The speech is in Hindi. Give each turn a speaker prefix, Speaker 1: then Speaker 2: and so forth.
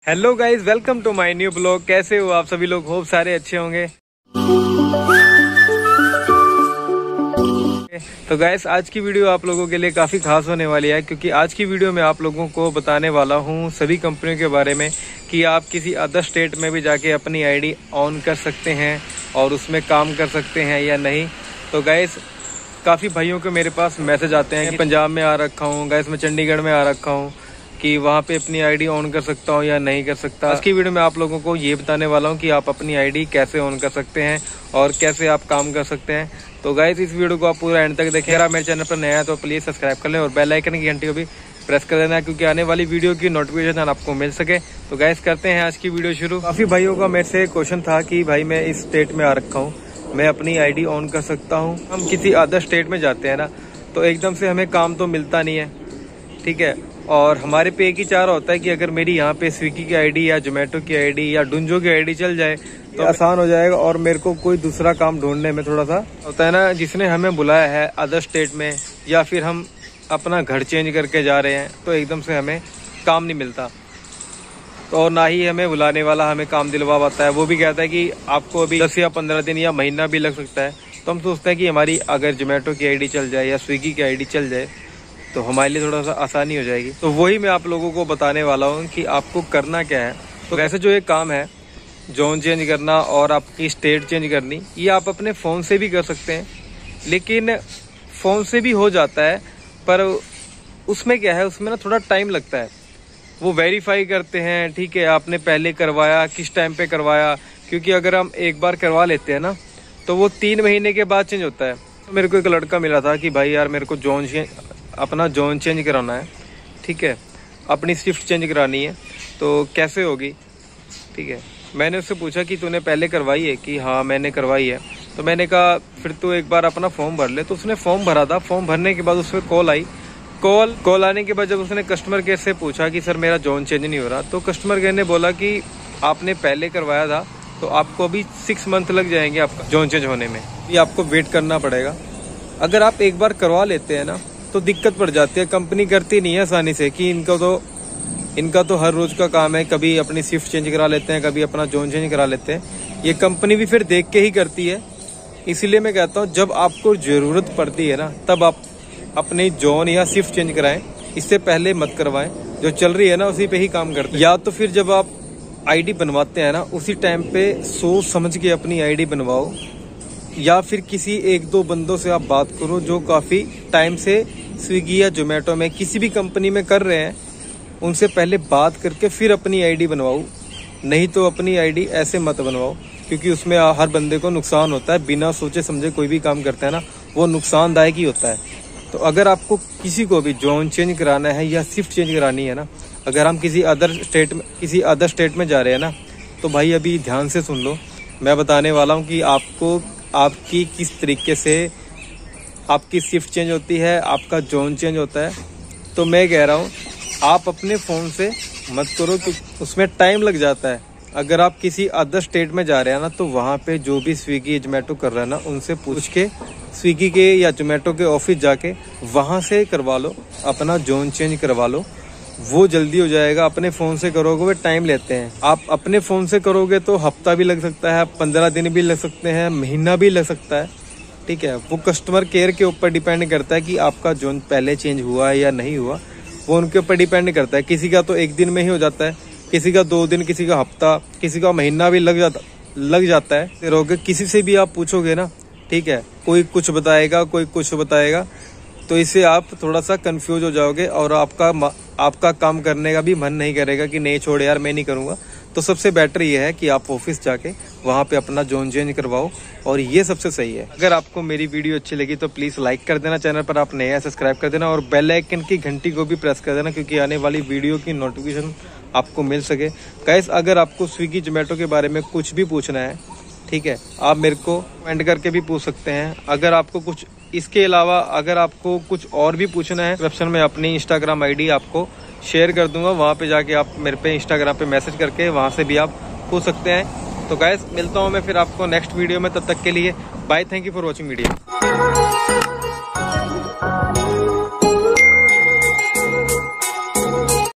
Speaker 1: Hello guys, welcome to my new blog. कैसे हो आप सभी लोग? होप सारे अच्छे होंगे। तो गाइस, आज की वीडियो आप लोगों के लिए काफ़ी खास होने वाली है, क्योंकि आज की वीडियो में आप लोगों को बताने वाला हूं सभी कंपनियों के बारे में कि आप किसी अदर स्टेट में भी जाके अपनी आईडी ऑन कर सकते हैं और उसमें काम कर सकते हैं या नहीं। तो गाइस, काफ़ी भाइयों के मेरे पास मैसेज आते हैं कि पंजाब में आ रखा हूँ, गाइस मैं चंडीगढ़ में आ रखा हूँ, कि वहाँ पे अपनी आईडी ऑन कर सकता हूँ या नहीं कर सकता। आज की वीडियो में आप लोगों को ये बताने वाला हूँ कि आप अपनी आईडी कैसे ऑन कर सकते हैं और कैसे आप काम कर सकते हैं। तो गाइस, इस वीडियो को आप पूरा एंड तक देखें। अगर आप मेरे चैनल पर नया है तो प्लीज सब्सक्राइब कर लें और बेल आइकन की घंटी को भी प्रेस कर देना, क्योंकि आने वाली वीडियो की नोटिफिकेशन आपको मिल सके। तो गाइस, करते हैं आज की वीडियो शुरू। काफी भाइयों का मेरे से क्वेश्चन था कि भाई मैं इस स्टेट में आ रखा हूँ, मैं अपनी आईडी ऑन कर सकता हूँ। हम किसी अदर स्टेट में जाते हैं ना, तो एकदम से हमें काम तो मिलता नहीं है, ठीक है। और हमारे पे एक ही चारा होता है कि अगर मेरी यहाँ पे स्विगी की आईडी या जोमेटो की आईडी या डुंजो की आईडी चल जाए तो आसान हो जाएगा और मेरे को कोई दूसरा काम ढूंढने में थोड़ा सा होता है ना। जिसने हमें बुलाया है अदर स्टेट में, या फिर हम अपना घर चेंज करके जा रहे हैं, तो एकदम से हमें काम नहीं मिलता। तो और ना ही हमें बुलाने वाला हमें काम दिलवा पाता है। वो भी कहता है कि आपको अभी 10 या 15 दिन या महीना भी लग सकता है। तो हम सोचते हैं कि हमारी अगर जोमेटो की आईडी चल जाए या स्विगी की आईडी चल जाए तो हमारे लिए थोड़ा सा आसानी हो जाएगी। तो वही मैं आप लोगों को बताने वाला हूँ कि आपको करना क्या है। तो वैसे जो एक काम है जोन चेंज करना और आपकी स्टेट चेंज करनी, ये आप अपने फ़ोन से भी कर सकते हैं। लेकिन फ़ोन से भी हो जाता है, पर उसमें क्या है, उसमें ना थोड़ा टाइम लगता है। वो वेरीफाई करते हैं, ठीक है, आपने पहले करवाया, किस टाइम पे करवाया। क्योंकि अगर हम एक बार करवा लेते हैं ना, तो वो 3 महीने के बाद चेंज होता है। तो मेरे को एक लड़का मिला था कि भाई यार मेरे को अपना जोन चेंज कराना है, ठीक है, अपनी शिफ्ट चेंज करानी है, तो कैसे होगी, ठीक है। मैंने उससे पूछा कि तूने पहले करवाई है? कि हाँ मैंने करवाई है। तो मैंने कहा फिर तू एक बार अपना फॉर्म भर ले। तो उसने फॉर्म भरा था। फॉर्म भरने के बाद उसमें कॉल आई। कॉल आने के बाद जब उसने कस्टमर केयर से पूछा कि सर मेरा जोन चेंज नहीं हो रहा, तो कस्टमर केयर ने बोला कि आपने पहले करवाया था, तो आपको अभी 6 मंथ लग जाएंगे आपका जोन चेंज होने में, ये आपको वेट करना पड़ेगा। अगर आप एक बार करवा लेते हैं ना, तो दिक्कत पड़ जाती है। कंपनी करती नहीं है आसानी से कि इनका तो हर रोज का काम है, कभी अपनी शिफ्ट चेंज करा लेते हैं, कभी अपना जोन चेंज करा लेते हैं। ये कंपनी भी फिर देख के ही करती है। इसीलिए मैं कहता हूँ जब आपको जरूरत पड़ती है ना, तब आप अपनी जोन या शिफ्ट चेंज कराएं, इससे पहले मत करवाएं। जो चल रही है ना उसी पे ही काम करते हैं। या तो फिर जब आप आईडी बनवाते हैं ना, उसी टाइम पे सोच समझ के अपनी आईडी बनवाओ, या फिर किसी 1-2 बंदों से आप बात करो जो काफी टाइम से स्विगी या जोमेटो में किसी भी कंपनी में कर रहे हैं। उनसे पहले बात करके फिर अपनी आईडी बनवाओ। नहीं तो अपनी आईडी ऐसे मत बनवाओ, क्योंकि उसमें हर बंदे को नुकसान होता है। बिना सोचे समझे कोई भी काम करता है ना, वो नुकसानदायक ही होता है। तो अगर आपको किसी को भी जोन चेंज कराना है या शिफ्ट चेंज करानी है ना, अगर हम किसी अदर स्टेट में जा रहे हैं ना, तो भाई अभी ध्यान से सुन लो। मैं बताने वाला हूँ कि आपकी किस तरीके से आपकी शिफ्ट चेंज होती है, आपका जोन चेंज होता है। तो मैं कह रहा हूँ आप अपने फ़ोन से मत करो, क्योंकि उसमें टाइम लग जाता है। अगर आप किसी अदर स्टेट में जा रहे हैं ना, तो वहाँ पे जो भी स्विगी जोमेटो कर रहा है ना, उनसे पूछ के स्विगी के या जोमेटो के ऑफिस जाके वहाँ से करवा लो, अपना जोन चेंज करवा लो। वो जल्दी हो जाएगा। अपने फ़ोन से करोगे वो टाइम लेते हैं। आप अपने फ़ोन से करोगे तो हफ्ता भी लग सकता है, 15 दिन भी लग सकते हैं, महीना भी लग सकता है, ठीक है। वो कस्टमर केयर के ऊपर डिपेंड करता है कि आपका जोन पहले चेंज हुआ है या नहीं हुआ। वो उनके ऊपर डिपेंड करता है। किसी का तो 1 दिन में ही हो जाता है, किसी का 2 दिन, किसी का हफ्ता, किसी का महीना भी लग जाता है। फिर किसी से भी आप पूछोगे ना, ठीक है, कोई कुछ बताएगा, कोई कुछ बताएगा, तो इससे आप थोड़ा सा कंफ्यूज हो जाओगे और आपका काम करने का भी मन नहीं करेगा कि नहीं छोड़ यार मैं नहीं करूँगा। तो सबसे बेटर ये है कि आप ऑफिस जाके वहाँ पे अपना जोन चेंज करवाओ, और ये सबसे सही है। अगर आपको मेरी वीडियो अच्छी लगी तो प्लीज़ लाइक कर देना, चैनल पर आप नए हैं सब्सक्राइब कर देना और बेल आइकन की घंटी को भी प्रेस कर देना, क्योंकि आने वाली वीडियो की नोटिफिकेशन आपको मिल सके। गाइस, अगर आपको स्विगी जोमेटो के बारे में कुछ भी पूछना है, ठीक है, आप मेरे को कमेंट करके भी पूछ सकते हैं। अगर आपको कुछ इसके अलावा अगर आपको कुछ और भी पूछना है, डिस्क्रिप्शन में अपनी इंस्टाग्राम आईडी आपको शेयर कर दूंगा। वहाँ पे जाके आप मेरे पे इंस्टाग्राम पे मैसेज करके वहाँ से भी आप पूछ सकते हैं। तो गाइस, मिलता हूँ मैं फिर आपको नेक्स्ट वीडियो में। तब तक के लिए bye, thank you for watching video.